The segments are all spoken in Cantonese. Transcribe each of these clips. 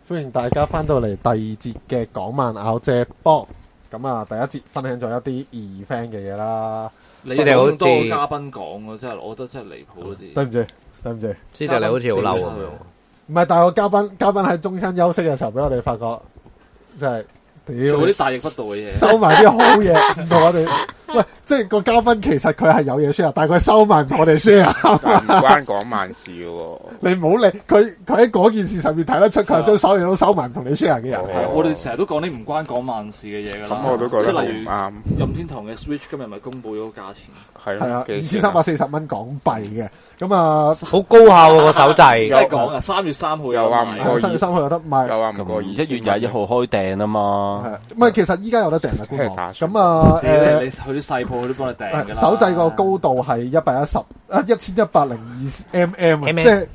歡迎大家翻到嚟第二節嘅港漫咬借波。咁啊，第一節分享咗一啲二 fan 嘅嘢啦。 你哋好多嘉賓講真係，我覺得真係離譜嗰啲。 對唔住，對唔住。 知道你好似好嬲咁樣。 唔係，但係個嘉賓喺中間休息嘅時候，俾我哋發覺，真係做啲大逆不道嘅嘢， 收埋啲好嘢，唔同我哋。喂，即係個嘉賓其實佢係有嘢 share，但係佢收埋唔同我哋 share， 唔關港漫事嘅喎。 你唔好理佢喺嗰件事上面睇得出佢係將所有嘢都收埋唔同你 share 嘅人。 係我哋成日都講啲唔關港漫事嘅嘢㗎啦。 咁我都覺得好即係例如啱。 任天堂嘅 Switch 今日咪公佈咗個價錢， 係啊係 ，2340蚊港幣嘅。咁啊， 好高效喎個手掣。 真係講啊！3月3號又話唔過 3月3號有得賣。 又話唔過 1月21號開訂啊嘛。 係，唔係其實依家有得訂嘅官網。 即係咁啊， 你去啲細鋪佢都幫你訂㗎啦。 手掣個高度係1102mm，即係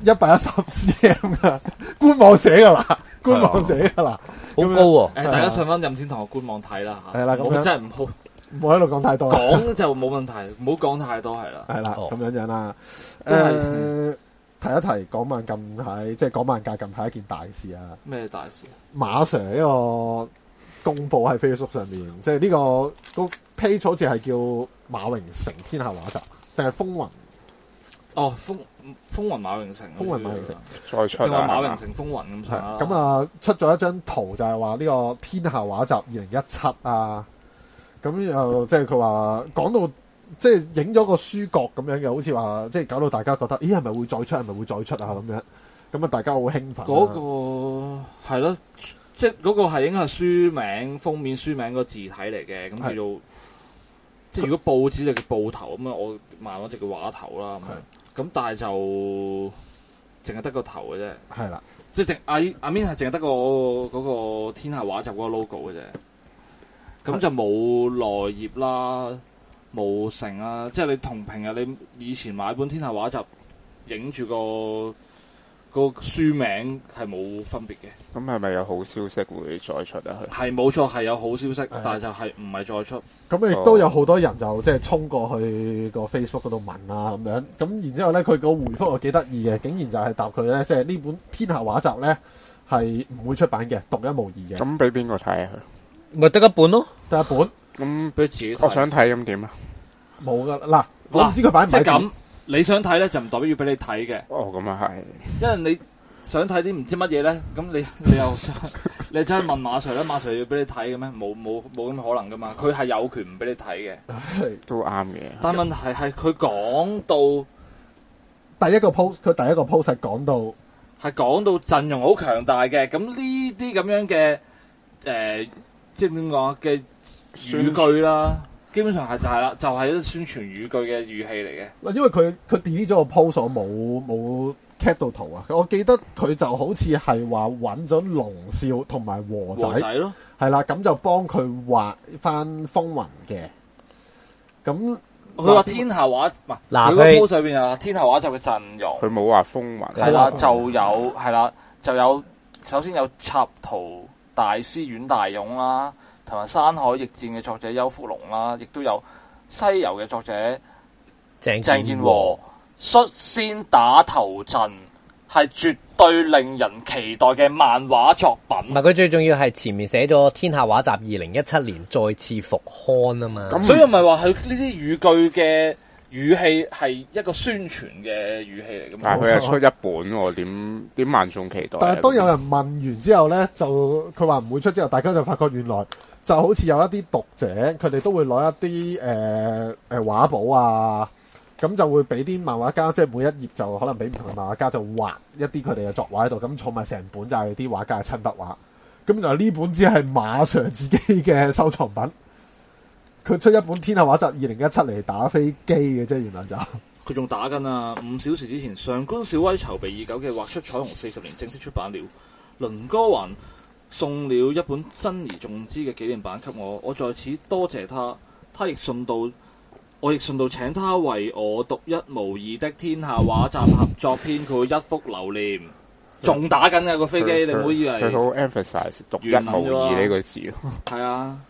110cm 噶。官網寫噶啦，官網寫噶啦， 好高喎。 大家上翻任天堂嘅官網睇啦嚇。 係啦，咁我樣真係唔好唔好喺度講太多。 講就冇問題，唔好講太多係啦。 係啦，咁樣啦。提一提港漫近排，即係港漫界近排一件大事啊！ 咩大事？ 馬 Sir 呢個公佈喺 Facebook 上面，即係呢個 page 好似係叫馬榮成天下畫集，定係風雲？ 哦，風雲馬榮成， 風雲馬榮成再出定話馬榮成風雲咁上下。 咁啊，出咗一張圖就係話呢個天下畫集2017啊，咁又即係佢話講到即係影咗個書角咁樣嘅，好似話即係搞到大家覺得，咦係咪會再出？係咪會再出啊？咁樣咁啊，大家好興奮。 嗰個係咯，即係嗰個係應該係書名封面書名個字體嚟嘅，咁叫做即係如果報紙就叫報頭咁啊，我漫畫就叫畫頭啦咁樣。咁但係就淨係得個頭嘅啫。 係啦， 即係阿 Min 係淨係得個嗰個天下畫集嗰個 logo 嘅啫。咁就冇內頁啦。冇成啊！即係你同平日你以前買本天下畫集，影住個書名係冇分別嘅。 咁係咪有好消息會再出啊？ 係冇錯，係有好消息，但係就係唔係再出。 咁亦都有好多人就即係衝過去個 Facebook 嗰度問啊咁樣。咁然之後咧，佢個回覆又幾得意嘅，竟然就係答佢咧，即係呢本天下畫集咧係唔會出版嘅，獨一無二嘅。 咁俾邊個睇啊？ 咪得一本咯， 得一本。 咁俾自己睇。 我想睇咁點啊？ 冇噶嗱，我唔知佢擺唔擺。 即係咁，你想睇咧就唔代表要俾你睇嘅。 哦，咁啊係。 因為你想睇啲唔知乜嘢咧，咁你又你走去問馬 Sir 咧，馬 Sir 要俾你睇嘅咩？冇咁可能噶嘛，佢係有權唔俾你睇嘅。 都啱嘅。 但問題係佢講到第一個 post， 佢第一個 post 係講到陣容好強大嘅，咁呢啲咁樣嘅即係點講嘅語句啦。基本上係就係啦，就係一啲宣傳語句嘅語氣嚟嘅。 因為佢 delete 咗個 post， 我冇 cap 到圖啊。我記得佢就好似係話揾咗龍少同埋和仔咯， 係啦，咁就幫佢畫翻風雲嘅。咁佢話天下畫唔係佢個 post 上邊啊，天下畫集嘅陣容。 佢冇話風雲。 係啦，就有首先有插圖大師阮大勇啦。同埋《山海逆戰》嘅作者邱福龍啦，亦都有《西遊》嘅作者鄭健和率先打頭陣，係絕對令人期待嘅漫畫作品。 唔係佢最重要係前面寫咗《天下畫集2017年再次復刊》啊嘛。 所以我咪話佢呢啲語句嘅語氣係一個宣傳嘅語氣嚟㗎嘛。 但係佢係出一本喎，點萬眾期待？ 但係當有人問完之後咧，就佢話唔會出之後，大家就發覺原來就好似有一啲讀者，佢哋都會攞一啲畫簿啊，咁就會俾啲漫畫家，即係每一頁就可能俾唔同嘅漫畫家就畫一啲佢哋嘅作畫喺度，咁儲埋成本就係啲畫家嘅親筆畫。咁就呢本只係馬 Sir 自己嘅收藏品，佢出一本天下畫集2017嚟打飛機嘅啫，原來就佢仲打緊啊！5小時之前，上官小威籌備已久嘅畫出彩虹40年正式出版了，倫哥還送了一本珍而重之嘅紀念版給我，我在此多謝他。他亦順道，我亦順道請他為我獨一無二的天下畫集合作編繪一幅留念。仲打緊嘅個飛機，你唔好以為佢好 emphasize 獨一無二呢個字。 係啊，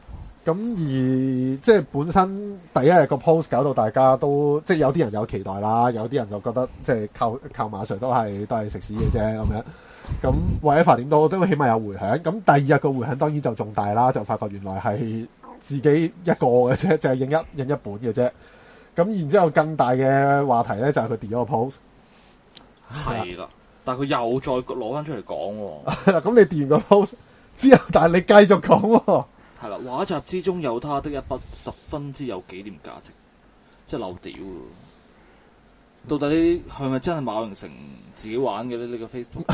咁而即係本身第一日個 post 搞到大家都即係有啲人有期待啦，有啲人就覺得即係靠馬 Sir 都係食屎嘅啫咁樣。咁whatever點都起碼有迴響。咁第二日個迴響當然就重大啦，就發覺原來係自己一個嘅啫，就係印一本嘅啫。咁然之後更大嘅話題咧就係佢 delete 咗個 post。 係啦，但係佢又再攞翻出嚟講喎。 係啦，咁你 delete 個 post 之後，但係你繼續講喎。 係啦，畫集之中有他的一筆十分之有紀念價值，即係漏屌喎。到底係咪真係馬榮成自己玩嘅咧？呢個 Facebook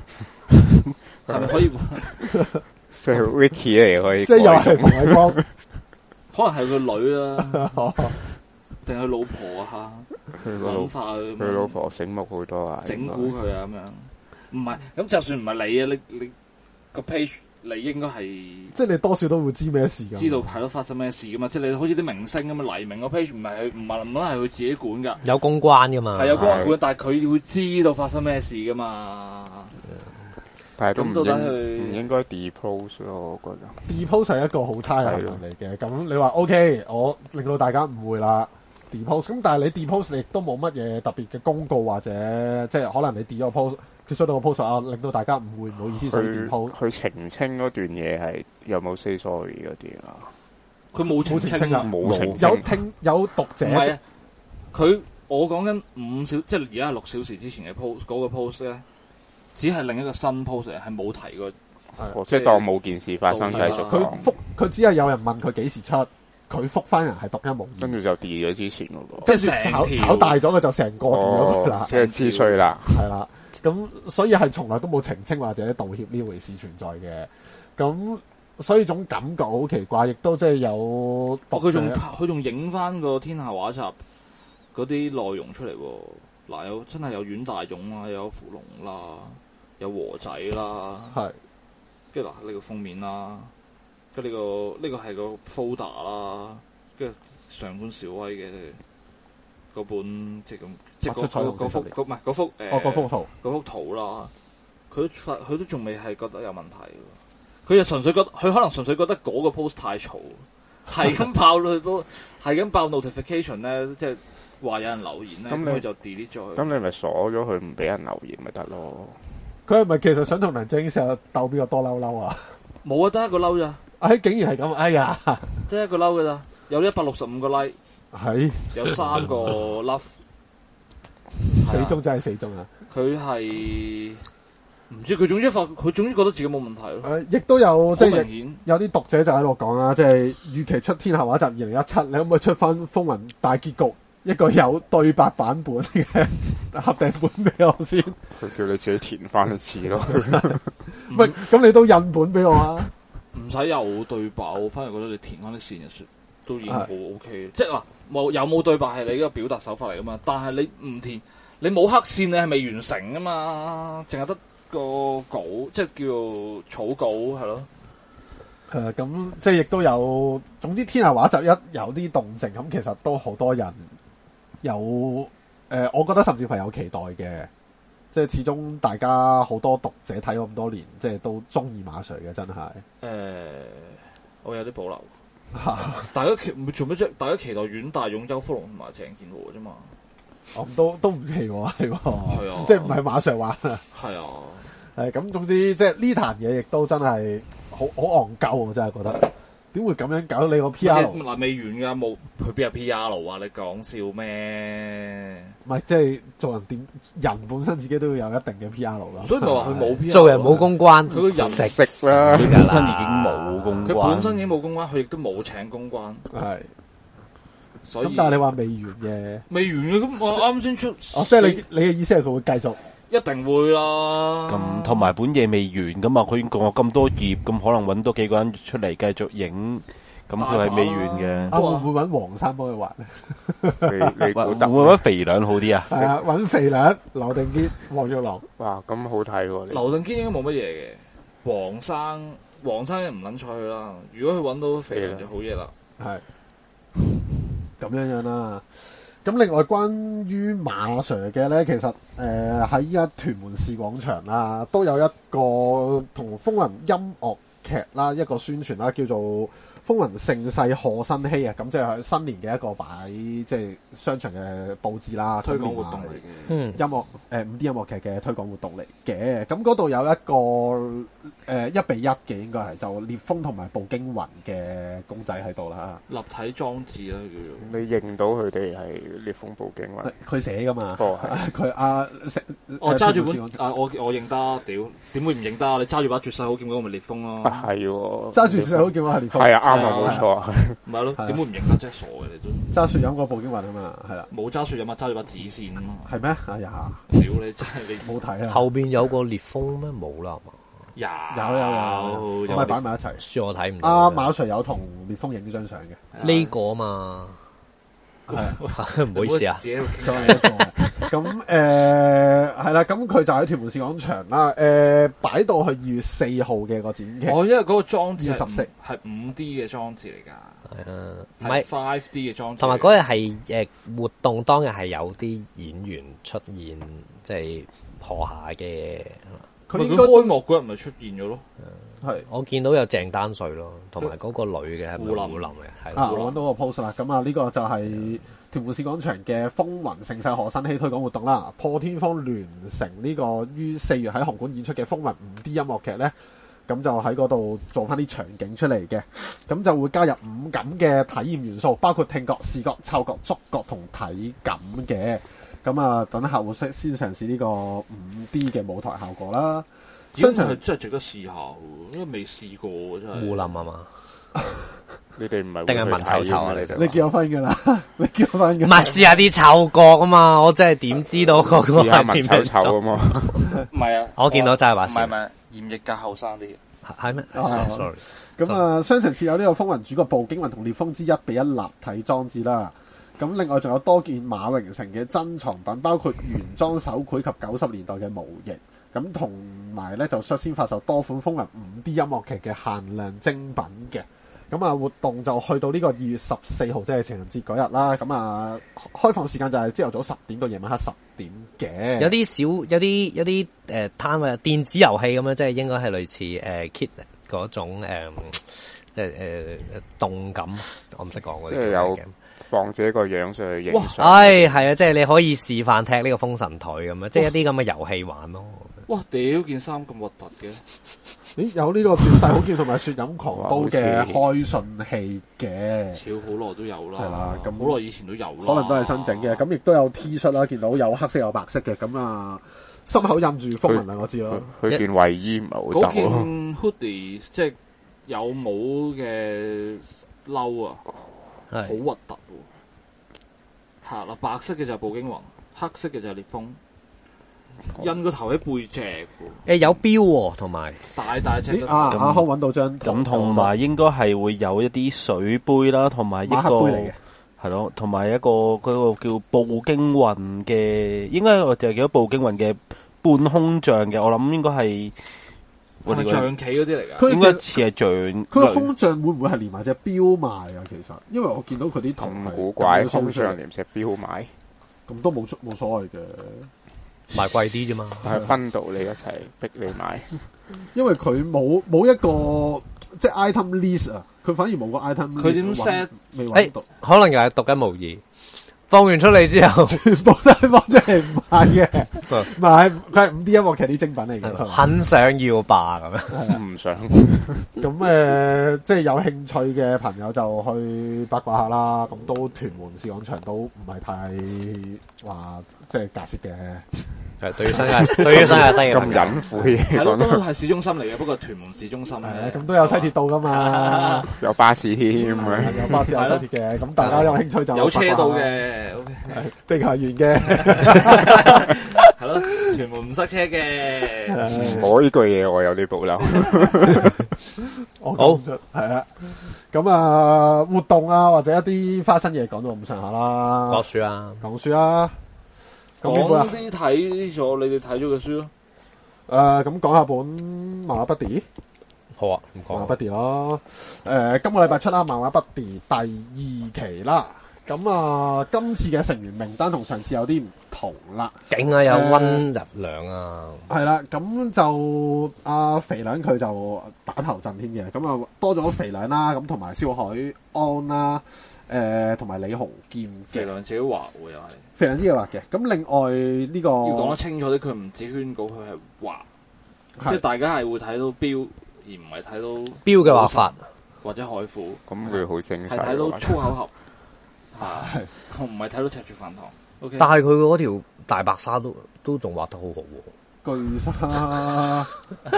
page 係咪可以？ 即係 Wiki 嚟可以， 即係又係馮偉光， 可能係個女啦，定係老婆啊？諗法佢老婆醒目好多啊， 整蠱佢啊咁樣。唔係咁，就算唔係你啊，你個 page 你應該係即係你多少都會知咩事㗎。 知道係咯，發生咩事噶嘛？即係你好似啲明星咁啊，黎明個 page 唔係佢自己管㗎， 有公關㗎嘛？ 係有公關管，但係佢會知道發生咩事㗎嘛？ 但係都咁到底佢唔應該 depost 咯，我覺得 depost 係一個好差嘅行為嚟嘅。咁你話 OK，我令到大家誤會啦 depost。咁但係你 depost 你亦都冇乜嘢特別嘅公告或者即係可能你 delete 個 post，佢收到個 post 啊，令到大家誤會，唔好意思，所以 depost。 佢澄清嗰段嘢係有冇 say sorry 嗰啲啊？ 佢冇澄清啊， 冇澄清。 有讀者。 唔係啊，佢我講緊即係而家係6小時之前嘅 post 嗰個 post 咧。只係另一個新 post 嚟，係冇提過， 即係當冇件事發生繼續講。 佢只係有人問佢幾時出，佢覆翻人係獨一無二， 跟住就 delete 咗之前嗰個， 跟住炒大咗佢就成個 delete 咗佢啦， 即係知衰啦， 係啦。咁所以係從來都冇澄清或者道歉呢回事存在嘅。咁所以種感覺好奇怪，亦都即係有佢仲影翻個天下畫集嗰啲內容出嚟喎。嗱，真係有阮大勇啊，有福龍啦，有和仔啦， 係， 跟住嗱呢個封面啦，跟住呢個係個 folder 啦，跟住上官小威嘅嗰本即係咁，即係嗰幅唔係嗰幅嗰幅圖啦，佢都仲未係覺得有問題，佢就純粹覺得佢可能純粹覺得嗰個 post 太嘈，係咁爆佢都係咁爆 notification 咧，即係。話有人留言咧，咁佢就 delete 咗佢。 咁你咪鎖咗佢，唔俾人留言咪得咯？ 佢係咪其實想同梁振英成日鬥邊個多嬲啊？ 冇啊，得一個嬲咋？ 竟然係咁，哎呀， 得一個嬲㗎咋？有165個 like， 係有3個 love， 死忠真係死忠啊！ 佢係唔知佢總之覺得自己冇問題咯。 亦都有即係有啲讀者就喺度講啦，即係預期出《天下畫集2017》，你可唔可以出翻《風雲大結局》？一個有對白版本嘅合訂本俾我先， 佢叫你自己填翻一次咯。 喂，咁你都印本俾我啊？ 唔使有對白，我反而覺得你填翻啲線就算，都已經好 OK。即係嗱，有冇對白係你個表達手法嚟噶嘛？但係你唔填，你冇黑線，你係未完成噶嘛？淨係得個稿，即係叫做草稿係咯。 咁即係亦都有，總之天下畫集一有啲動靜，咁其實都好多人。有我覺得甚至係有期待嘅，即係始終大家好多讀者睇咗咁多年，即係都中意馬 Sir 嘅，真係。 我有啲保留。大家做咩啫？大家期待阮大勇、周福龍同埋鄭健和啫嘛。 都唔奇喎，係喎。 係啊， 即係唔係馬 Sir 玩啊？ 係啊。 咁總之即係呢壇嘢亦都真係好戇鳩，我真係覺得。點會咁樣搞到你個 P.R. 嗱未完㗎，冇佢邊有 P.R. 啊？你講笑咩？ 唔係，即係做人人本身自己都要有一定嘅 P.R. 㗎。 所以咪話佢冇 P.R. 做人冇公關， 佢個人食啦， 佢本身已經冇公關。 佢本身已經冇公關，佢亦都冇請公關。 係。 所以咁但係你話未完嘅？ 未完嘅，咁我啱先出。 即係你嘅意思係佢會繼續？ 一定會啦。 咁同埋本嘢未完噶嘛，佢已經講咗咁多頁，咁可能揾多幾個人出嚟繼續影，咁佢係未完嘅。 會唔會揾黃生幫佢畫咧？ 你會唔會揾肥兩好啲啊？ 係啊，揾肥兩、劉定堅、黃玉郎。 哇，咁好睇喎！ 劉定堅應該冇乜嘢嘅，黃生唔撚睬佢啦。如果佢揾到肥兩就好嘢啦。 係咁樣啦。咁另外關於馬 Sir 嘅咧，其實喺依家屯門市廣場啦，都有一個同風雲音樂劇啦一個宣傳啦，叫做風雲盛世賀新禧啊，咁即係新年嘅一個擺即係商場嘅佈置啦， 推廣活動嚟嘅。 音樂5D 音樂劇嘅推廣活動嚟嘅，咁嗰度有一個1:1嘅應該係就烈風同埋步驚雲嘅公仔喺度啦， 立體裝置啦叫做。 你認到佢哋係烈風步驚雲？ 佢寫噶嘛， 哦佢我揸住本我認得，屌點會唔認得啊？你揸住把絕世好劍嗰個咪烈風咯， 係喎， 揸住雪好叫我係烈風， 係啊，啱啊，冇錯啊， 唔係咯？點會唔認得啫？傻嘅你都揸雪飲個步驚雲啊嘛，係啦， 冇揸雪飲啊，揸住把紙線啊嘛。 係咩？哎呀， 屌你真係你冇睇啊， 後邊有個烈風咩？冇啦，係嘛？ 有，咁咪擺埋一齊。 書我睇唔到。 阿馬 Sir 有同烈風影張相嘅， 呢個啊嘛，唔好意思啊。 咁係啦，咁佢就喺屯門市廣場啦，擺到去2月4號嘅個展期。 因為嗰個裝置 14 係5D 嘅裝置嚟㗎。 係啊，唔係係 5D 嘅裝置。 同埋嗰日係活動當日係有啲演員出現，即係賀下嘅。 佢開幕嗰日咪出現咗咯。 係我見到有鄭丹瑞咯，同埋嗰個女嘅係咪胡林嘅？係我揾到個 post 啦。咁啊，呢個就係屯門市廣場嘅風雲盛世賀新禧推廣活動啦。破天荒聯成呢個於4月喺紅館演出嘅風雲5D 音樂劇咧，咁就喺嗰度做翻啲場景出嚟嘅，咁就會加入五感嘅體驗元素，包括聽覺、視覺、嗅覺、觸覺同體感嘅。咁啊，等客戶先嘗試呢個5D 嘅舞台效果啦。 商場係真係值得試下喎，因為未試過真係。 胡林啊嘛， 你哋唔係定係文醜醜啊？你哋你結咗婚㗎啦？你結咗婚㗎？ 唔係試下啲嗅覺啊嘛，我真係點知道嗰個試下文係點樣醜醜啊嘛？ 唔係啊， 我見到真係話唔係嚴奕格後生啲。 係咩？sorry。 咁啊，商場設有呢個風雲主角步驚雲同烈風之1:1立體裝置啦。咁另外仲有多件馬榮成嘅珍藏品，包括原裝手繪及90年代嘅模型。咁同埋咧就率先發售多款風雲5D 音樂劇嘅限量精品嘅。咁啊，活動就去到呢個2月14號，即係情人節嗰日啦。咁啊，開放時間就係朝頭早10點到夜晚黑10點嘅。 有啲攤位電子遊戲咁樣，即係應該係類似Kit 嗰種即係動感，我唔識講嗰啲。 即係有放自己個樣上去影相。 係啊，即係你可以示範踢呢個風神台咁樣，即係一啲咁嘅遊戲玩咯。 哇！屌件衫咁核突嘅， 咦？有呢個絕世好劍同埋雪飲狂刀嘅開信器嘅， 超好耐都有啦。 係啦，咁好耐以前都有啦。 可能都係新整嘅。咁亦都有 T 恤啦，見到有黑色有白色嘅。咁啊，心口印住風雲兩個字咯。 佢件衞衣唔係好嗰件得 hoodie 即係有帽嘅褸啊，好核突喎。係啦，白色嘅就係步驚雲，黑色嘅就係烈風。印個頭喺背脊喎， 有標喎，同埋大隻。 阿康揾到張圖， 咁同埋應該係會有一啲水杯啦，同埋一個係咯，同埋一個嗰個叫步驚雲嘅，應該我就係叫步驚雲嘅半空像嘅，我諗應該係係咪象棋嗰啲嚟㗎？ 佢應該似係象。 佢個空像會唔會係連埋隻錶賣啊？其實，因為我見到佢啲圖咁古怪，空像連隻錶買， 咁都冇所謂嘅。 賣貴啲啫嘛， 係分到你一齊逼你買， 因為佢冇一個即係 item list 啊，佢反而冇個 item list。 佢點 set？ 未揾到， 可能又係獨一無二。放完出嚟之後， 全部都係放出嚟唔賣嘅，唔係佢係5D 音樂劇啲精品嚟嘅， 很想要吧咁樣， 唔想。 咁即係有興趣嘅朋友就去八卦下啦。咁都屯門市廣場都唔係太話即係隔涉嘅。 係對於新界西嘅咁隱晦， 係咯，都係市中心嚟嘅，不過屯門市中心係咁都有西鐵道噶嘛， 有巴士添， 有巴士有西鐵嘅。咁大家有興趣就有車道嘅， 地球遠嘅， 係咯，屯門唔塞車嘅。 我呢句嘢我有啲保留。 好係啊，咁啊活動啊或者一啲花生嘢講到咁上下啦， 講書啊， 講書啊。 講啲睇咗你哋睇咗嘅書咯。 咁講下本漫畫 Buddy。 好啊，唔講漫畫 Buddy 咯。今個禮拜出啦，漫畫 Buddy 第2期啦。 咁啊，今次嘅成員名單同上次有啲唔同啦。 勁啊，有溫日良啊， 係啦，咁就阿肥良佢就打頭陣添嘅，咁啊多咗肥良啦，咁同埋蕭海安啦，同埋李鴻劍嘅。 肥良自己畫喎又係， 肥良自己畫嘅。咁另外呢、個要講得清楚啲，佢唔止圈稿，佢係畫，即係大家係會睇到標，而唔係睇到標嘅畫法或者海虎， 咁佢好精細係睇到喎。 粗口盒，係我唔係睇到赤柱飯堂。OK， 但係佢嗰條大白鯊都仲畫得好好喎。 巨沙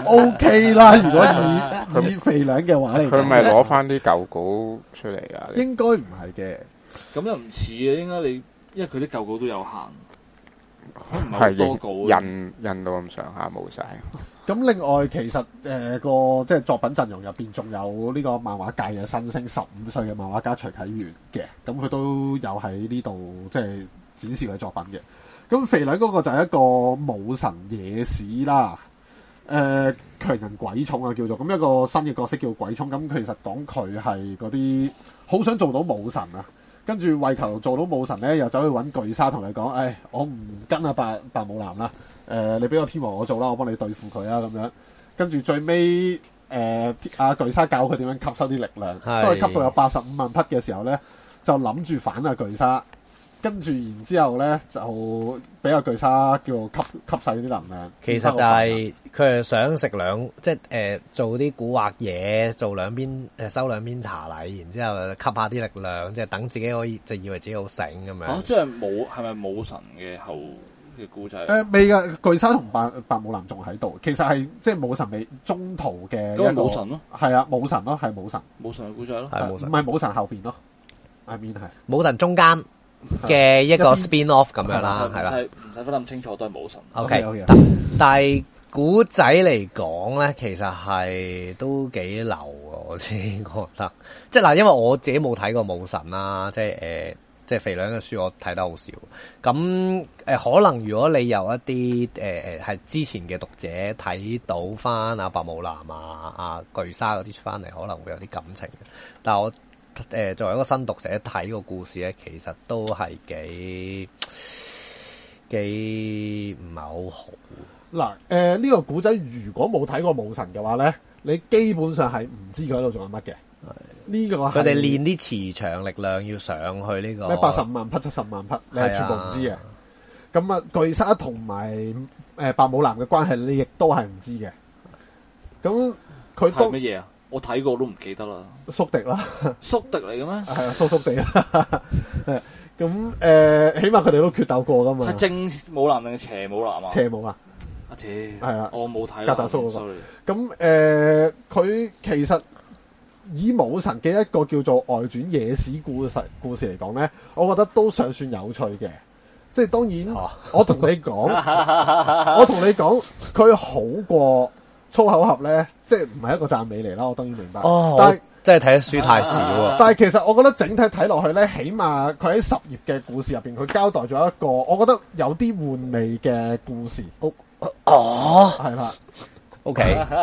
OK 啦，如果以肥良嘅話嚟講， 佢咪攞翻啲舊稿出嚟啊？ 應該唔係嘅。 咁又唔似嘅，應該你因為佢啲舊稿都有限，唔係好係多稿嘅。 印到咁上下冇晒。 咁另外其實個即係作品陣容入邊仲有呢個漫畫界嘅新星15歲嘅漫畫家徐啟源嘅，咁佢都有喺呢度即係展示佢作品嘅。咁肥良嗰個就係一個武神野史啦，強人鬼塚啊叫做，咁一個新嘅角色叫鬼塚，咁其實講佢係嗰啲好想做到武神啊，跟住為求做到武神咧，又走去揾巨沙同你講，我唔跟阿白武男啦。你俾個天王我做啦，我幫你對付佢啊咁樣。跟住最尾阿巨沙教佢點樣吸收啲力量，當佢吸到有85萬匹嘅時候咧，就諗住反阿巨沙。跟住然之後咧，就俾阿巨沙叫吸晒啲能量。 其實就係佢係想食即係做啲蠱惑嘢，做兩邊收兩邊茶禮，然之後吸下啲力量，即係等自己可以就以為自己好醒咁樣。 即係係咪武神嘅後嘅故仔？ 未㗎，巨沙同白武男仲喺度。其實係即係武神未中途嘅一個武神咯。 係啊，武神咯，係武神。 武神嘅故仔咯， 係武神， 唔係武神後邊咯。I mean 係武神中間嘅一個 spin off 咁樣啦，係啦， 唔使分咁清楚，都係武神。 OK，但係古仔嚟講咧，其實係都幾流嘅，我自己覺得。即係嗱，因為我自己冇睇過武神啦，即係肥良嘅書我睇得好少。咁可能如果你有一啲係之前嘅讀者睇到翻阿白武男阿巨沙嗰啲出翻嚟，可能會有啲感情。但係我作為一個新讀者睇個故事咧，其實都係幾唔係好好。 嗱，呢個古仔如果冇睇過武神嘅話咧，你基本上係唔知佢喺度做緊乜嘅。呢個佢哋練啲磁場力量要上去呢個咩85萬匹、70萬匹，你係全部唔知嘅。咁啊，巨沙同埋白武男嘅關係，你亦都係唔知嘅。咁佢係乜嘢啊？我睇過都唔記得啦。 宿敵啦， 宿敵嚟嘅咩？ 係啊，宿敵啦。咁起碼佢哋都決鬥過噶嘛。 係正武男定係邪武男啊？ 邪武啊！ 係啊， 我冇睇。 格鬥叔嗰個。咁佢其實以武神嘅一個叫做外傳野史故事嚟講咧，我覺得都尚算有趣嘅。即係當然，我同你講，佢好過粗口盒咧，即係唔係一個讚美嚟啦。我當然明白。但係真係睇得書太少啊！ 但係其實我覺得整體睇落去咧，起碼佢喺10頁嘅故事入邊，佢交代咗一個我覺得有啲玩味嘅故事。係啦。 OK。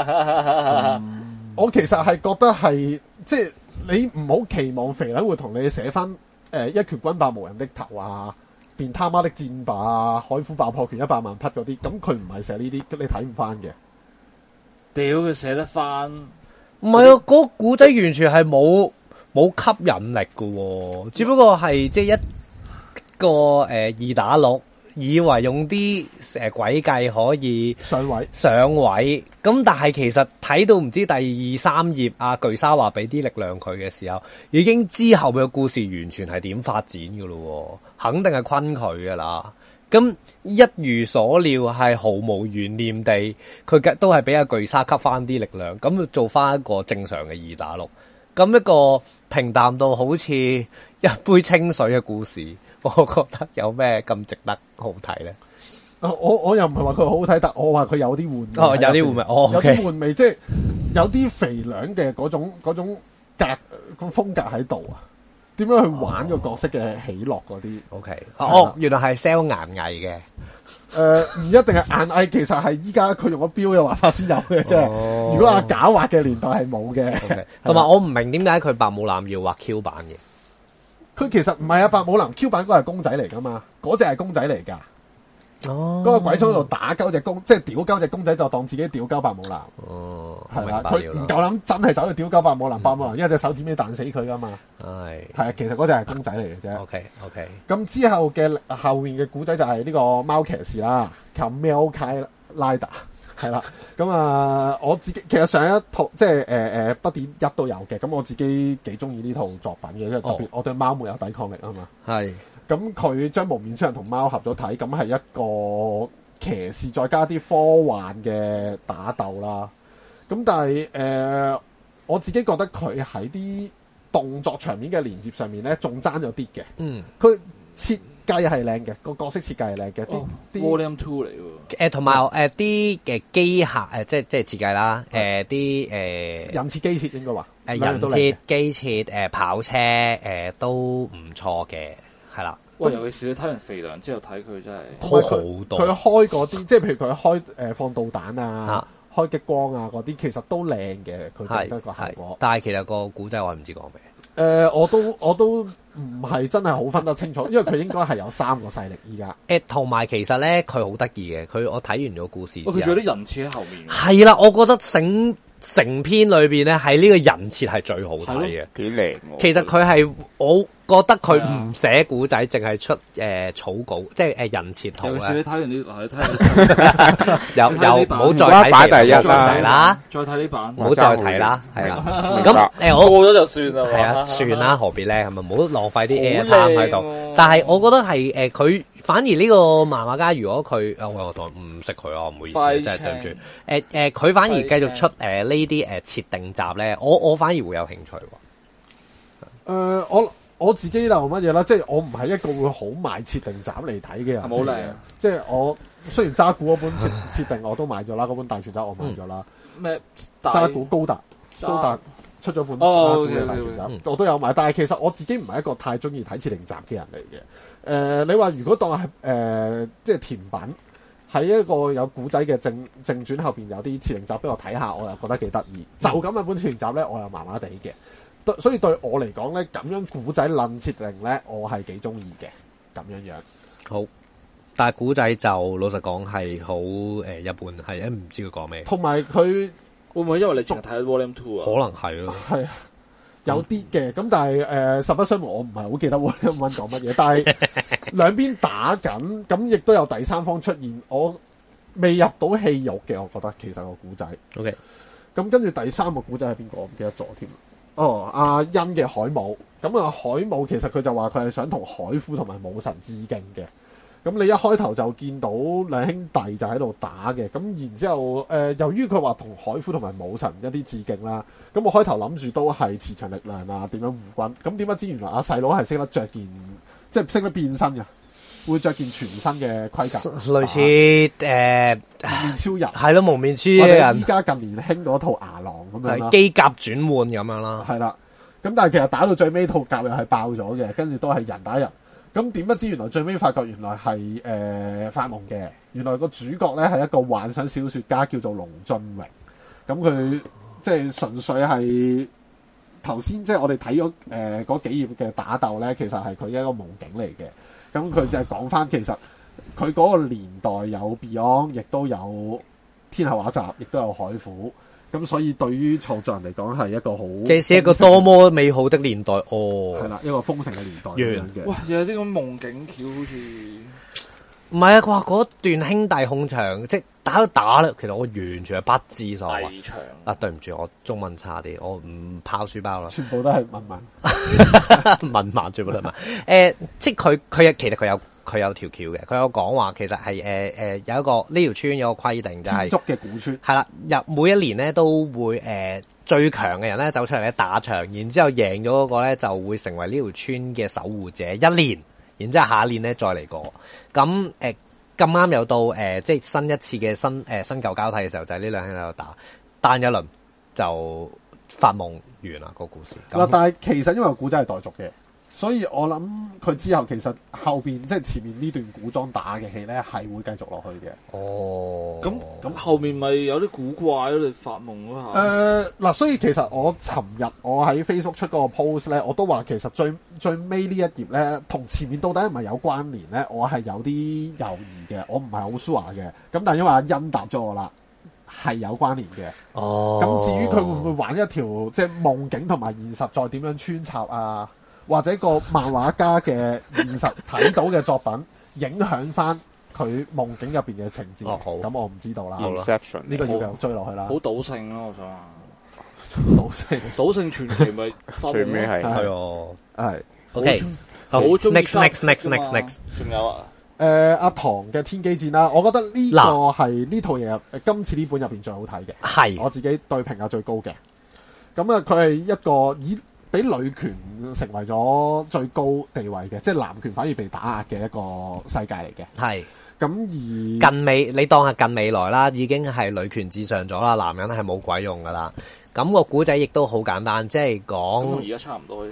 我其實係覺得係即係你唔好期望肥良會同你寫翻一拳轟爆無人的頭啊，變他媽的戰霸啊，海虎爆破拳100萬匹嗰啲，咁佢唔係寫呢啲，你睇唔翻嘅。 屌佢寫得翻， 唔係啊！嗰個古仔完全係冇吸引力嘅，只不過係即係一個2打6。以為用啲詭計可以上位，咁但係其實睇到唔知第2、3頁阿巨沙話俾啲力量佢嘅時候，已經之後嘅故事完全係點發展㗎咯，肯定係昆佢噶啦。咁一如所料係毫無懸念地，佢都係俾阿巨沙吸翻啲力量，咁做翻一個正常嘅2打6，咁一個平淡到好似一杯清水嘅故事。我覺得有咩咁值得好睇咧？ 我又唔係話佢好睇，但我話佢有啲玩味。 有啲玩味， 有啲玩味，即係有啲肥良嘅嗰種風格喺度啊！點樣去玩個角色嘅起落嗰啲 ？OK，原來係 sell 顏藝嘅。 唔一定係顏藝，其實係依家佢用個標嘅畫法先有嘅啫。如果係假畫嘅年代係冇嘅。 同埋我唔明點解佢白武男要畫 Q 版嘅。 佢其實唔係啊，白武林 Q 版嗰個係公仔嚟噶嘛，嗰隻係公仔嚟㗎。 哦， 嗰個鬼廠度打鳩隻公，即係屌鳩隻公仔，就當自己屌鳩白武林。 哦， 係啦， 明白佢唔了夠膽真係走去屌鳩白武林，白武林因為隻手指尾彈死佢噶嘛。 係係啊，其實嗰隻係公仔嚟嘅啫。 ，OK， 咁之後嘅後面嘅古仔就係呢個貓騎士啦 ，Kamen Rider 係啦。咁啊，我自己其實上一套即係不點一都有嘅。咁我自己幾中意呢套作品嘅，因為特別我對貓冇有抵抗力啊嘛。 係咁佢將無面超人同貓合咗體，咁係一個騎士再加啲科幻嘅打鬥啦。咁但係我自己覺得佢喺啲動作場面嘅連接上面咧，仲爭咗啲嘅。佢設計係靚嘅，個角色設計係靚嘅。啲 Volume Two 嚟喎。 同埋啲嘅機械即係設計啦，啲人設機設應該話人設機設跑車都唔錯嘅，係啦。 喂，尤其是你睇完肥良之後睇佢真係好好多。 佢開嗰啲，即係譬如佢開放導彈啊、開激光啊嗰啲，其實都靚嘅。佢整得個效果。 但係其實個古仔我唔知講咩。 我都唔係真係好分得清楚，因為佢應該係有3個勢力依家。 同埋其實咧，佢好得意嘅。我睇完咗故事之後， 佢仲有啲人設喺後面。 係啦，我覺得成篇裏邊咧，係呢個人設係最好睇嘅， 幾靚。 其實佢係我覺得佢唔寫古仔，淨係出草稿，即係人設圖尤其是你睇完呢，你睇又唔好再睇第一啦， 再睇呢版， 唔好再睇啦，係啦。咁我過咗就算啦， 係啊，算啦，何必咧？係咪唔好浪費啲 airtime 喺度？但係我覺得係佢反而呢個漫畫家，如果佢我唔識佢啊，唔好意思，真係對唔住。佢反而繼續出呢啲設定集咧，我反而會有興趣喎。 我自己就乜嘢啦，即係我唔係一個會好買設定集嚟睇嘅人， 係冇靚。 即係我雖然渣古嗰本設定我都買咗啦，嗰本大全集我買咗啦。 咩渣古高達出咗本渣古嘅大全集，我都有買。但係其實我自己唔係一個太中意睇設定集嘅人嚟嘅。你話如果當係即係甜品，喺一個有古仔嘅正傳後邊有啲設定集俾我睇下，我又覺得幾得意。就咁嘅本設定集咧，我又麻麻地嘅。所以對我嚟講咧，咁樣古仔論設定咧，我係幾中意嘅咁樣樣。 好，但係古仔就老實講係好一般，係唔知佢講咩。 同埋佢會唔會因為你淨係睇 Volume Two 啊？ 可能係咯， 係有啲嘅。咁但係實不相瞞，我唔係好記得 Volume One 講乜嘢。但係兩邊打緊，咁亦都有第三方出現。我未入到戲肉嘅，我覺得其實個古仔。 OK， 咁跟住第3個古仔係邊個？我唔記得咗添。阿欣嘅海姆，咁啊海姆其實佢就話佢係想同海夫同埋武神致敬嘅。咁你一開頭就見到兩兄弟就喺度打嘅，咁然之後由於佢話同海夫同埋武神一啲致敬啦，咁我開頭諗住都係磁場力量啊，點樣護軍，咁點不知原來阿細佬係識得着件，即係識得變身嘅，會着件全身嘅盔甲， 類似蒙面超人， 係咯，蒙面超人。 我哋依家近年興嗰套牙狼咁樣啦， 機甲轉換咁樣啦。 係啦，咁但係其實打到最尾套甲又係爆咗嘅，跟住都係人打人。咁點不知原來最尾發覺原來係發夢嘅，原來個主角咧係一個幻想小說家叫做龍俊榮。咁佢即係純粹係頭先即係我哋睇咗嗰幾頁嘅打鬥咧，其實係佢一個夢境嚟嘅。咁佢就係講翻其實佢嗰個年代有 Beyond，亦都有天后畫集，亦都有海虎。咁所以對於創作人嚟講係一個好， 這是一個多麼美好的年代哦。 係啦，一個豐盛嘅年代咁樣嘅。 哇！又有啲咁夢境橋，好似唔係啊！哇！嗰段兄弟控場，即係打都打啦。其實我完全係不知所謂。 場啊，對唔住，我中文差啲，我唔拋書包啦。 全部都係文文， 文盲全部都係文。即係佢其實佢有條橋嘅，佢有講話其實係有一個呢條村有個規定就係天竺嘅古村係啦，每一年咧都會最強嘅人咧走出嚟咧打場，然之後贏咗嗰個咧就會成為呢條村嘅守護者一年，然之後下一年咧再嚟過。咁咁啱有到即係新一次嘅新舊交替嘅時候，就係呢兩兄弟喺度打單一輪就發夢完啦個故事。 嗱，但係其實因為個古仔係代續嘅。 所以我諗佢之後其實後邊即係前面呢段古裝打嘅戲咧，係會繼續落去嘅。 哦， 咁後面咪有啲古怪咯，你發夢嗰下。 嗱，所以其實我尋日我喺 Facebook 出嗰個 post 咧，我都話其實最尾呢一頁咧，同前面到底係咪有關聯咧？我係有啲猶豫嘅，我唔係好 sure 嘅。咁但係因為阿欣答咗我啦，係有關聯嘅。 哦， 咁至於佢會唔會玩一條即係夢境同埋現實再點樣穿插啊？或者個漫畫家嘅現實睇到嘅作品影響翻佢夢境入邊嘅情節，咁我唔知道啦。 Inception 呢個要繼續追落去啦。 好賭聖咯，我想話。賭聖傳奇咪最尾係係 OK，好好中意 next， 仲有啊？ 阿唐嘅天機戰啦，我覺得呢個係呢套嘢今次呢本入邊最好睇嘅， 係我自己對評價最高嘅。咁啊，佢係一個以俾女權成為咗最高地位嘅，即係男權反而被打壓嘅一個世界嚟嘅。 係咁而你當係近未來啦，已經係女權至上咗啦，男人係冇鬼用噶啦。咁個古仔亦都好簡單，即係講而家差唔多啫。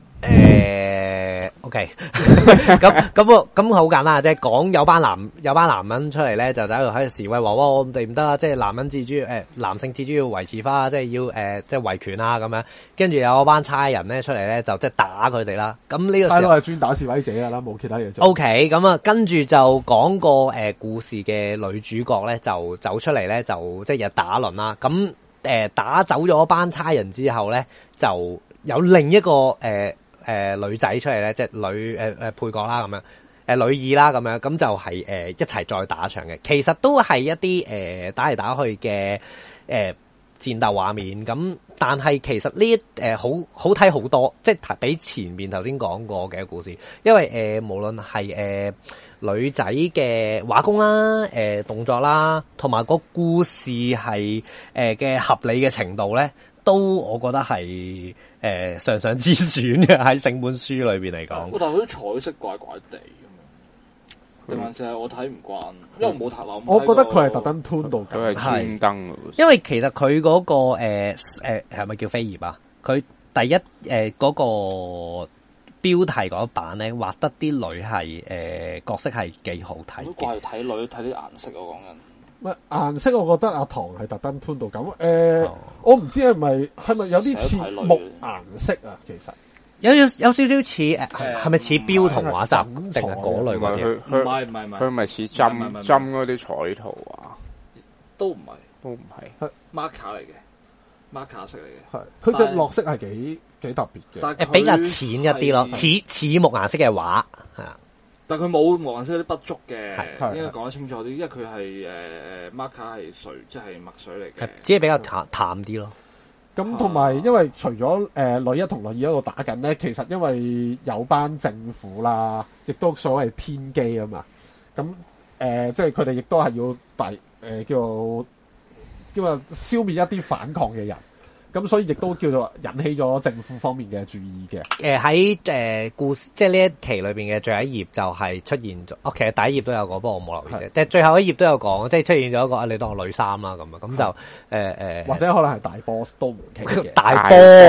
OK，咁好簡單，即係講有班男人出嚟咧，就喺度示威話，哇，我哋唔得啊！即係男人自主，男性自主要維持翻，即係要即係維權啊咁樣。跟住有班差人咧出嚟咧，就即係打佢哋啦。咁呢個時候差佬係專打示威者噶啦，冇其他嘢做。 OK，咁啊，跟住就講個故事嘅女主角咧，就走出嚟咧，就即係日打輪啦。咁打走咗班差人之後咧，就有另一個女仔出嚟咧，即係女配角啦咁樣，女二啦咁樣，咁就係一齊再打場嘅。其實都係一啲打嚟打去嘅戰鬥畫面。咁但係其實呢好睇好多，即係比前面頭先講過嘅故事，因為無論係女仔嘅畫工啦、動作啦，同埋個故事係嘅合理嘅程度咧，都我覺得係上上之選嘅，喺整本書裏邊嚟講。 但係佢啲彩色怪怪地咁樣，定還是係我睇唔慣，因為我冇睇過。 我覺得佢係特登 tune 到佢係專登嘅喎。 因為其實佢嗰個係咪叫飛葉啊？佢第一嗰個標題嗰版咧，畫得啲女係角色係幾好睇嘅。 怪睇女睇啲顏色，我講緊。 顏色我覺得阿唐係特登 tune 到咁，我唔知係咪有啲似木顏色啊？其實有少少似係咪似標童畫集定係嗰類嗰啲？ 唔係， 佢咪似針嗰啲彩圖啊？ 都唔係 marker 嚟嘅，marker 色嚟嘅。 係佢隻落色係幾特別嘅， 但係比較淺一啲咯，似木顏色嘅畫係啊。 但佢冇木顏色啲不足嘅， 係應該講得清楚啲，因為佢係marker 係水，即係墨水嚟嘅， 只係比較淡啲咯。 咁同埋因為除咗女一同女二喺度打緊咧，其實因為有班政府啦，亦都所謂天機啊嘛，咁即係佢哋亦都係要叫做消滅一啲反抗嘅人。咁所以亦都叫做引起咗政府方面嘅注意嘅。 喺故事即係呢一期裏邊嘅最後一頁就係出現咗。其實第一頁都有講，不過我冇留意啫。即係最後一頁都有講，即係出現咗一個你當我女三啦咁啊。咁就或者可能係大 boss 都唔奇嘅。 大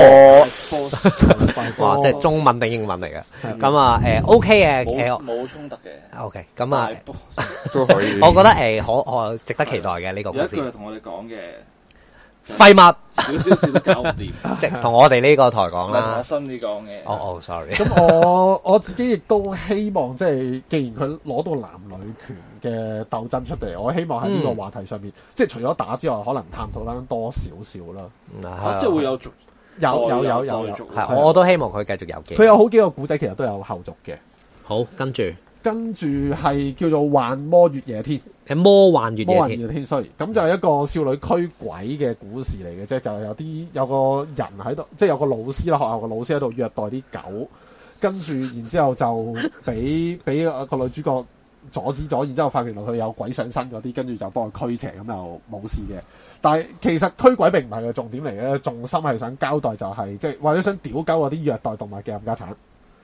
boss，哇！即係中文定英文嚟嘅。咁啊OK 嘅， 冇衝突嘅。 OK，咁啊都可以。 我覺得可值得期待嘅呢個故事。 有一句係同我哋講嘅。 廢物， 少少事都搞唔掂， 即係同我哋呢個台講啦。 同我新啲講嘅。 sorry。 咁我自己亦都希望，即係既然佢攞到男女權嘅鬥爭出嚟，我希望喺呢個話題上面，即係除咗打之外，可能探討翻多少少啦。 即係會有續， 有， 係我都希望佢繼續有嘅。 佢有好幾個古仔，其實都有後續嘅。 好，跟住係叫做幻魔月夜天。 魔幻月夜天，sorry，咁就係一個少女驅鬼嘅故事嚟嘅啫，就有個人喺度，即係有個老師啦，學校個老師喺度虐待啲狗，跟住然之後就俾個女主角阻止咗，然之後發現佢有鬼上身嗰啲，跟住就幫佢驅邪，咁又冇事嘅。但係其實驅鬼並唔係個重點嚟嘅，重心係想交代就係即係或者想屌鳩嗰啲虐待動物嘅冚家鏟。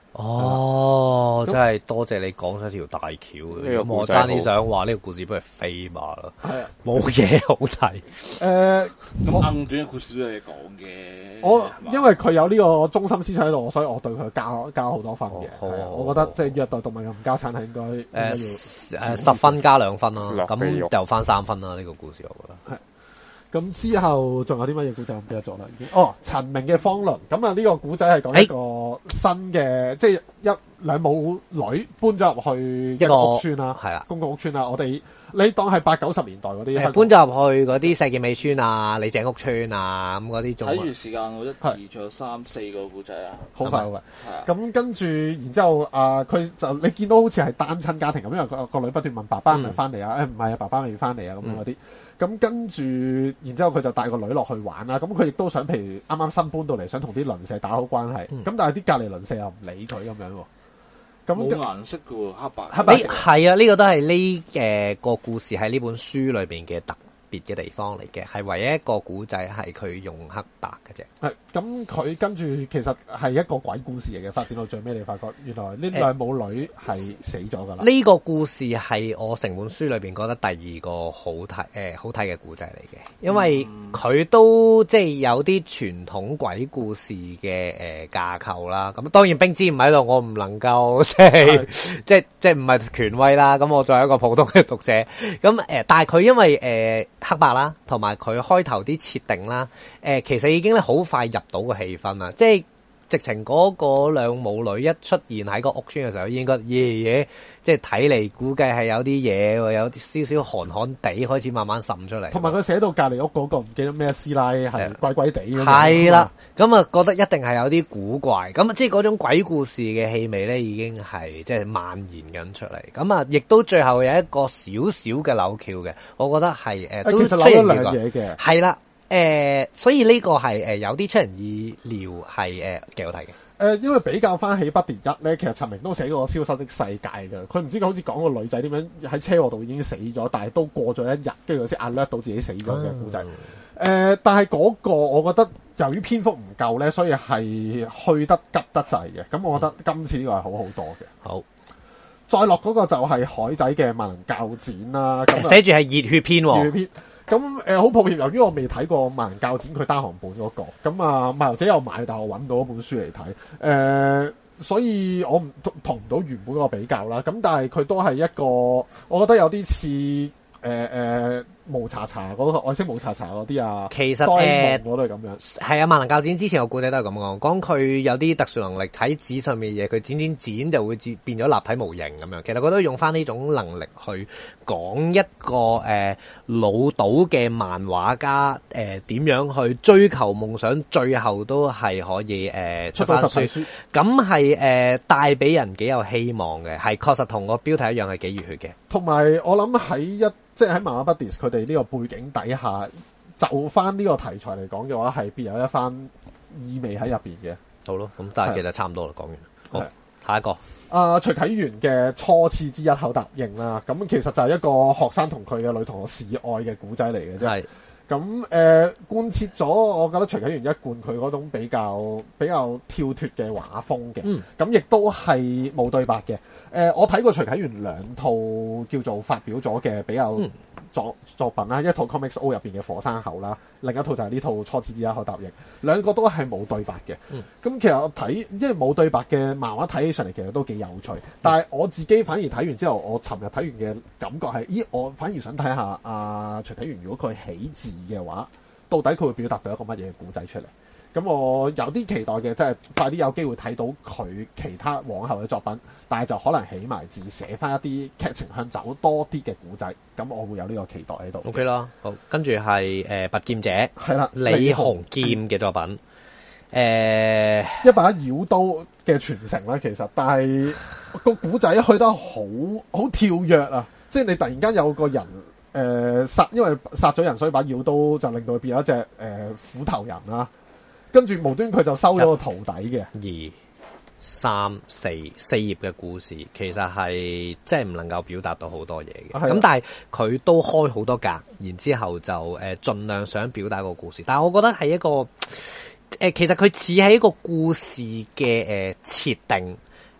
哦，真係多謝你講咗條大橋。 呢個咁我故仔爭啲想話呢個故事不如飛馬啦， 係啊， 冇嘢好睇。 我硬短嘅故事都有嘢講嘅。 我係嘛因為佢有呢個中心思想喺度，所以我對佢加好多分嘅。 好係啊我覺得即係虐待動物嘅唔家產係應該要 10分加2分啦， 落地獄咁又翻3分啦。呢個故事我覺得咁之後仲有啲乜嘢古仔我唔記得咗啦，已經。哦，陳明嘅芳鄰，咁啊呢個古仔係講一個新嘅，即係兩母女搬咗入去一個屋村啦， 係啦， 公共屋村啦。我哋你當係80-90年代嗰啲搬咗入去嗰啲石硤尾村啊、李鄭屋村啊咁嗰啲仲睇住時間，我1、2仲有3、4個故仔啊。 好快好快。 係啊。 咁跟住，然之後佢就你見到好似係單親家庭咁，因為個女不斷問爸爸係咪翻嚟啊？唔係啊，爸爸未翻嚟啊咁樣嗰啲。咁跟住，然之後佢就帶個女落去玩啦。咁佢亦都想，譬如啱啱新搬到嚟，想同啲鄰舍打好關係。咁但係啲隔離鄰舍又唔理佢咁樣喎。 冇咁顏色嘅喎，黑白。 黑白係啊，呢個都係呢個故事喺呢本書裏邊嘅特別嘅地方嚟嘅，係唯一一個古仔係佢用黑白嘅啫。 係咁，佢跟住其實係一個鬼故事嚟嘅，發展到最尾，你發覺原來呢兩母女係死咗㗎啦。 呢個故事係我成本書裏邊覺得第2個好睇嘅故仔嚟嘅，因為佢都即係有啲傳統鬼故事嘅架構啦。咁當然冰之唔喺度，我唔能夠即係唔係權威啦。咁我作為一個普通嘅讀者，咁但係佢因為黑白啦，同埋佢開頭啲設定啦，其實已經咧好快入到個氣氛啦，即係直情嗰個兩母女一出現喺個屋村嘅時候，應該嘢，即係睇嚟估計係有啲嘢喎，有少少寒寒地開始慢慢滲出嚟。 同埋佢寫到隔離屋嗰個唔記得咩師奶係怪怪地咁樣。 係啦，咁啊覺得一定係有啲古怪，咁即係嗰種鬼故事嘅氣味咧，已經係即係蔓延緊出嚟。咁啊，亦都最後有一個少少嘅扭橋嘅，我覺得係都其實出人意料扭咗兩嘢嘅。 係啦。所以呢個係有啲出人意料，係幾好睇嘅。 因為比較翻起不跌一咧，其實陳明都寫過《消失的世界》嘅。佢唔知好似講個女仔點樣喺車禍度已經死咗，但係都過咗一日，跟住佢先alert到自己死咗嘅故仔。但係嗰個我覺得由於篇幅唔夠咧，所以係去得急得滯嘅。咁我覺得今次呢個係好好多嘅。 好， 再落嗰個就係海仔嘅萬能教剪啦。咁寫住係熱血篇喎。 熱血篇。咁好抱歉，由於我未睇過《萬能教剪》佢單行本嗰個，咁啊漫遊者有買，但係我揾到一本書嚟睇，所以我同唔到原本嗰個比較啦。咁但係佢都係一個，我覺得有啲似無查查嗰個外星無查查嗰啲啊， 其實我都係咁樣。 係啊，萬能教剪之前個故仔都係咁講佢有啲特殊能力睇紙上面嘅嘢，佢剪就會變咗立體模型咁樣。其實我都用翻呢種能力去講一個老島嘅漫畫家點樣去追求夢想，最後都係可以出翻書。咁係帶俾人幾有希望嘅，係確實同個標題一樣係幾熱血嘅。 同埋我諗即係喺漫畫 Buddies 佢哋呢個背景底下，就翻呢個題材嚟講嘅話，係別有一番意味喺入邊嘅。 好咯，咁但係其實差唔多啦，講完。好，下一個。 徐啟源嘅初次之一口答應啦，咁其實就係一個學生同佢嘅女同學示愛嘅古仔嚟嘅啫。係咁貫徹咗，我覺得徐啟源一貫佢嗰種比較跳脫嘅畫風嘅。咁亦都係冇對白嘅。我睇過徐啟源兩套叫做發表咗嘅比較作品啦，一套 Comics O 入邊嘅火山口啦，另一套就係呢套初次之一口答應，兩個都係冇對白嘅。咁其實我睇，因為冇對白嘅漫畫睇起上嚟其實都幾有趣，但係我自己反而睇完之後，我尋日睇完嘅感覺係，咦，我反而想睇下徐啟源如果佢起字嘅話，到底佢會表達到一個乜嘢嘅故仔出嚟？咁我有啲期待嘅，即係快啲有機會睇到佢其他往後嘅作品，但係就可能起埋字寫翻一啲劇情向走多啲嘅古仔，咁我會有呢個期待喺度。 OK 啦，好，跟住係拔劍者， 係啦， 李鴻劍嘅作品， 一把妖刀嘅傳承啦，其實，但係個古仔去得好跳躍啊！即係你突然間有個人因為殺咗人，所以把妖刀就令到佢變咗一隻斧頭人啦。跟住無端佢就收咗個徒弟嘅。2、3、4頁嘅故事，其實係即係唔能夠表達到好多嘢嘅。咁但係佢都開好多格，然之後就盡量想表達個故事。但係我覺得係一個其實佢似係一個故事嘅設定，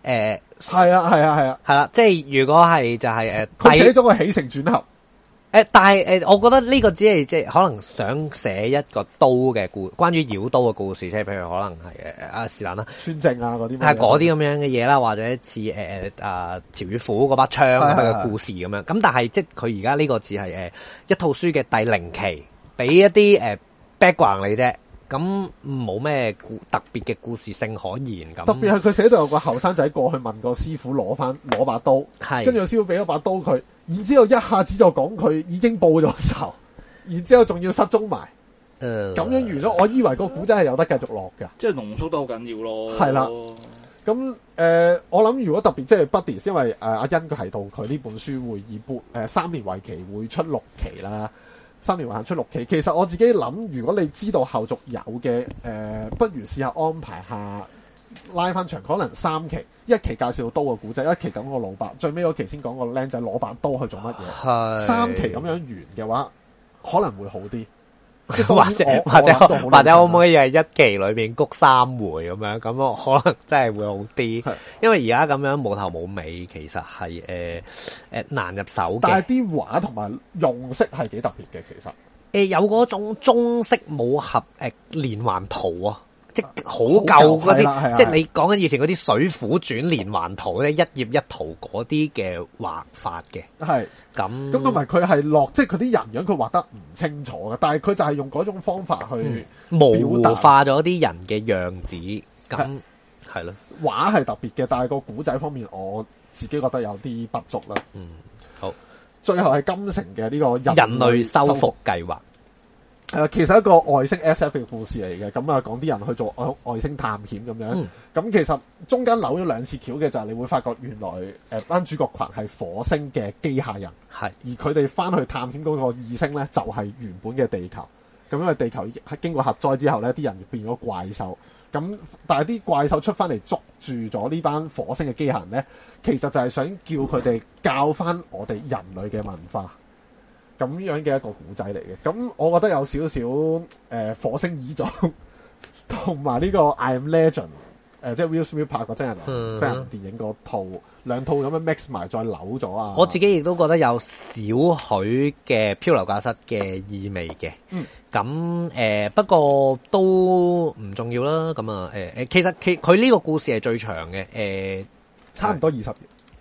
係啊， 係啦，即係如果係就係佢寫咗個起承轉合。 但係我覺得呢個只係即係可能想寫一個刀嘅關於妖刀嘅故事，即係譬如可能係是但啦， 孫正啊嗰啲， 係嗰啲咁樣嘅嘢啦，或者似潮與虎嗰把槍咁樣嘅故事咁樣。咁但係即係佢而家呢個只係一套書嘅第0期，俾一啲background 你啫。咁冇咩特別嘅故事性可言咁。 特別係佢寫到有個後生仔過去問個師傅攞把刀，跟住個師傅俾咗把刀佢，然之後一下子就講佢已經報咗仇，然之後仲要失蹤埋。咁樣完咗，我以為個古仔係有得繼續落㗎。 即係濃縮得好緊要咯。 係啦。咁我諗如果特別即係 Buddy， 因為阿欣佢提到佢呢本書會以3年為期會出6期啦。3年還出6期，其實我自己諗，如果你知道後續有嘅，不如試下安排下拉翻長，可能3期，一期介紹刀嘅古仔，一期講個老伯，最尾嗰期先講個僆仔攞把刀去做乜嘢，3期咁樣完嘅話，可能會好啲。或者可唔可以係一期裏面谷3回咁樣，咁我可能真係會好啲。因為而家咁樣冇頭冇尾，其實係難入手嘅。 但係啲畫同埋用色係幾特別嘅，其實有嗰種中式武俠連環圖啊。即係好舊嗰啲，即係你講緊以前嗰啲《水滸傳》連環圖咧，一頁一圖嗰啲嘅畫法嘅。 係咁同埋佢係落，即係佢啲人樣佢畫得唔清楚嘅，但係佢就係用嗰種方法去模糊化咗啲人嘅樣子。咁係咯， 畫係特別嘅，但係個古仔方面，我自己覺得有啲不足啦。 好， 最後係金城嘅呢個人類修復計劃。 其實一個外星 SF 嘅故事嚟嘅，咁啊講啲人去做外星探險咁樣。咁其實中間扭咗2次橋嘅就係你會發覺原來班主角群係火星嘅機械人，而佢哋翻去探險嗰個異星咧就係原本嘅地球。咁因為地球經過核災之後咧，啲人就變咗怪獸。咁但係啲怪獸出翻嚟捉住咗呢班火星嘅機械人咧，其實就係想叫佢哋教翻我哋人類嘅文化。咁樣嘅一個古仔嚟嘅，咁我覺得有少少火星異種同埋呢個 I Am Legend，即係 Will Smith 拍過真人電影嗰套2套咁樣 mix 埋再扭咗啊！ 我自己亦都覺得有少許嘅漂流教室嘅意味嘅。咁不過都唔重要啦。咁啊其實佢呢個故事係最長嘅， 差唔多20頁。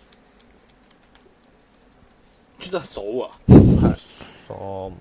出得數啊！ 係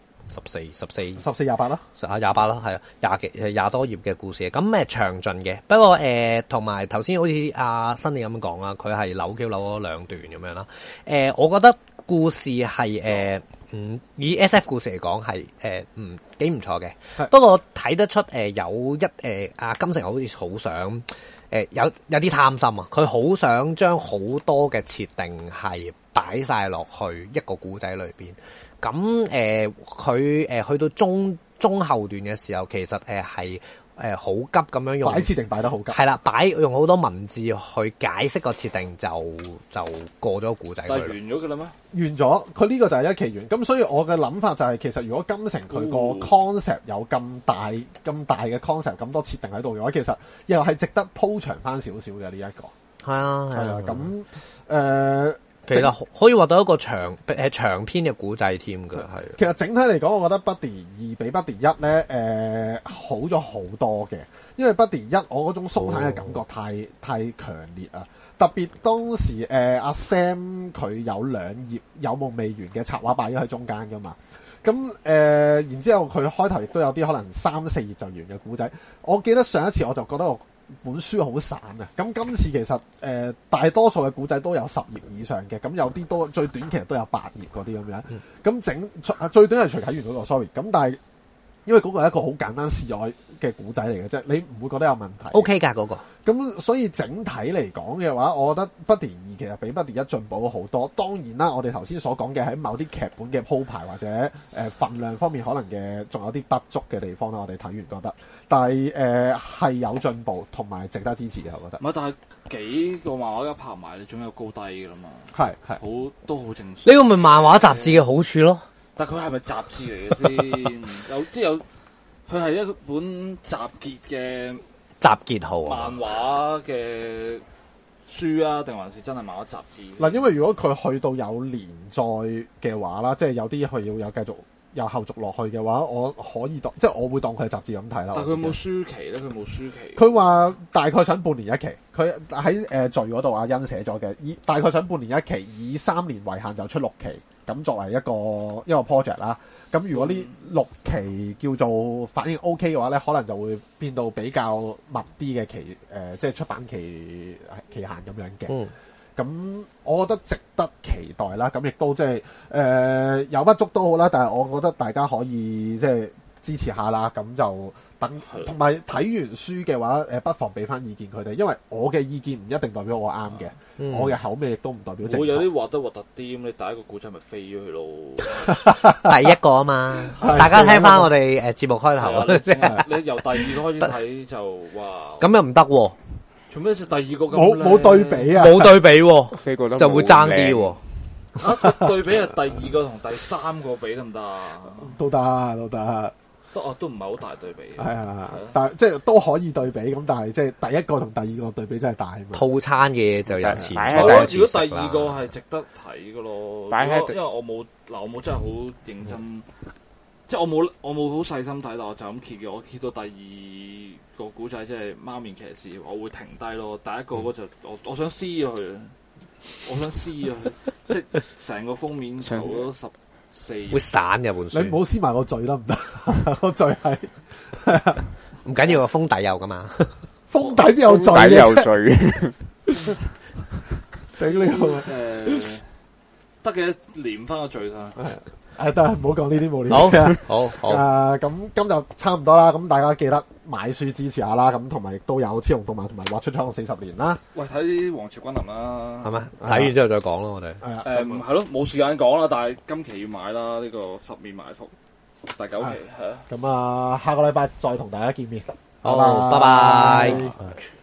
14 28啦 ，28啦，係啊，20多頁嘅故事，咁詳盡嘅。不過同埋頭先好似阿新你咁講啦，佢係扭咗2段咁樣啦。我覺得故事係以 SF 故事嚟講係幾唔錯嘅。不過睇得出有阿金城好似好想有啲貪心啊，佢好想將好多嘅設定係擺晒落去一個故仔裏邊。咁佢去到中後段嘅時候，其實係好急咁樣用擺設定擺得好急， 係啦，用好多文字去解釋個設定就過咗故仔。 但係完咗嘅啦咩？ 完咗，佢呢個就係1期完。咁所以我嘅諗法就係，其實如果金城佢個 concept 有咁大嘅 concept， 咁多設定喺度嘅話，其實又係值得鋪長翻少少嘅呢一個。 係啊，係啊。 咁其實可以畫到一個長篇嘅古仔添㗎，係。 其實整體嚟講，我覺得 Buddy 2比 Buddy 1咧，好咗好多嘅。因為 Buddy 1我嗰種鬆散嘅感覺太強烈啊！特別當時阿 Sam 佢有2頁有夢未完嘅插畫擺咗喺中間㗎嘛。咁然之後佢開頭亦都有啲可能3、4頁就完嘅古仔。我記得上一次我就覺得本書好散啊！咁今次其實大多數嘅古仔都有10頁以上嘅，咁有啲都最短其實都有8頁嗰啲咁樣。咁最短係徐啟源嗰個 sorry。咁但係因為嗰個係一個好簡單示愛嘅古仔嚟嘅啫，你唔會覺得有問題。 OK 㗎嗰個。咁所以整體嚟講嘅話，我覺得 Buddy 2其實比 Buddy 1進步咗好多。當然啦，我哋頭先所講嘅喺某啲劇本嘅鋪排或者份量方面，可能嘅仲有啲不足嘅地方啦。我哋睇完覺得，但係係有進步同埋值得支持嘅，我覺得。 唔係，但係幾個漫畫家拍埋，你總有高低㗎啦嘛。係好都好正常。 呢個咪漫畫雜誌嘅好處咯。 但佢係咪雜誌嚟嘅先？有，佢係一本集結嘅集結號漫畫嘅書啊，定還是真係漫畫雜誌？ 嗱，因為如果佢去到有連載嘅話啦，即係有啲佢要有繼續有後續落去嘅話，我可以當即係我會當佢係雜誌咁睇啦。 但佢有冇書期咧？佢冇書期。 佢話大概想半年一期，佢喺序嗰度阿欣寫咗嘅，大概想半年一期，以3年為限就出6期，咁作為一個 project 啦。咁如果呢6期叫做反應 OK 嘅話咧，可能就會變到比較密啲嘅期，即係出版期限咁樣嘅。咁我覺得值得期待啦。咁亦都即係有不足都好啦，但係我覺得大家可以即係支持下啦。咁就等同埋睇完書嘅話，不妨俾翻意見佢哋，因為我嘅意見唔一定代表我啱嘅，我嘅口味亦都唔代表正確。 會有啲畫得核突啲，咁你第一個古仔咪飛咗佢咯。 第一個啊嘛，大家聽翻我哋節目開頭， 你由第二個開始睇就哇， 咁又唔得喎。 做咩食第二個咁冇對比啊？ 冇對比喎， 四個都就會爭啲喎。 對比係第二個同第三個比得唔得啊？ 都得。 都唔係好大對比。 係啊，但係即係都可以對比咁，但係即係第一個同第二個對比真係大嘛。 套餐嘅嘢就有前菜。 我覺得如果第二個係值得睇嘅咯，因為我冇真係好認真，即係我冇好細心睇，但我就咁揭嘅。我揭到第二個古仔即係貓面騎士，我會停低咯。第一個嗰就我想撕咗佢，即係成個封面頭咗14 會散嘅本書。 你唔好撕埋個嘴得唔得？個嘴係唔緊要，個封底有噶嘛？ 封底邊有嘴嘅？有嘴。 整呢個得嘅，連翻個嘴上。 得，唔好講呢啲無聊嘅。 好。 咁今就差唔多啦。咁大家記得買書支持下啦。咁同埋亦都有超龍動漫同埋畫出彩虹40年啦。 喂，睇啲皇朝君臨啦， 係咩？睇完之後再講咯，我哋。 係咯，冇時間講啦。但係今期要買啦，呢個十面埋伏第9期係啊。 咁下個禮拜再同大家見面。 好，拜拜。